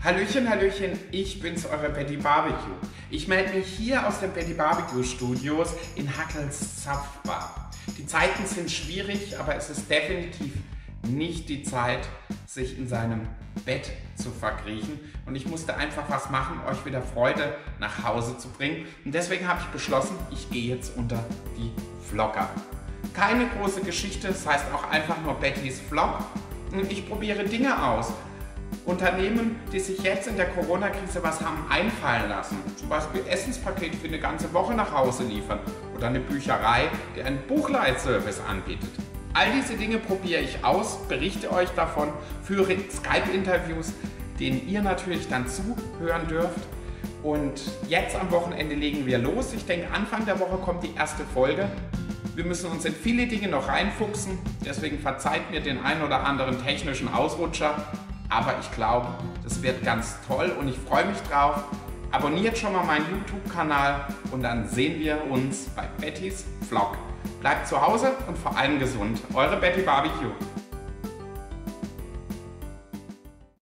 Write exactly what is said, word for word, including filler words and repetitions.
Hallöchen, Hallöchen, ich bin's, eure Betty Barbecue. Ich melde mich hier aus den Betty Barbecue Studios in Hackels Zapfbar. Die Zeiten sind schwierig, aber es ist definitiv nicht die Zeit, sich in seinem Bett zu verkriechen. Und ich musste einfach was machen, euch wieder Freude nach Hause zu bringen. Und deswegen habe ich beschlossen, ich gehe jetzt unter die Vlogger. Keine große Geschichte, das heißt auch einfach nur Bettys Vlog. Und ich probiere Dinge aus. Unternehmen, die sich jetzt in der Corona-Krise was haben einfallen lassen. Zum Beispiel Essenspaket für eine ganze Woche nach Hause liefern. Oder eine Bücherei, die einen Buchleihservice anbietet. All diese Dinge probiere ich aus, berichte euch davon, führe Skype-Interviews, denen ihr natürlich dann zuhören dürft. Und jetzt am Wochenende legen wir los. Ich denke, Anfang der Woche kommt die erste Folge. Wir müssen uns in viele Dinge noch reinfuchsen, deswegen verzeiht mir den ein oder anderen technischen Ausrutscher. Aber ich glaube, das wird ganz toll und ich freue mich drauf. Abonniert schon mal meinen YouTube-Kanal und dann sehen wir uns bei Bettys Vlog. Bleibt zu Hause und vor allem gesund. Eure Betty Barbecue.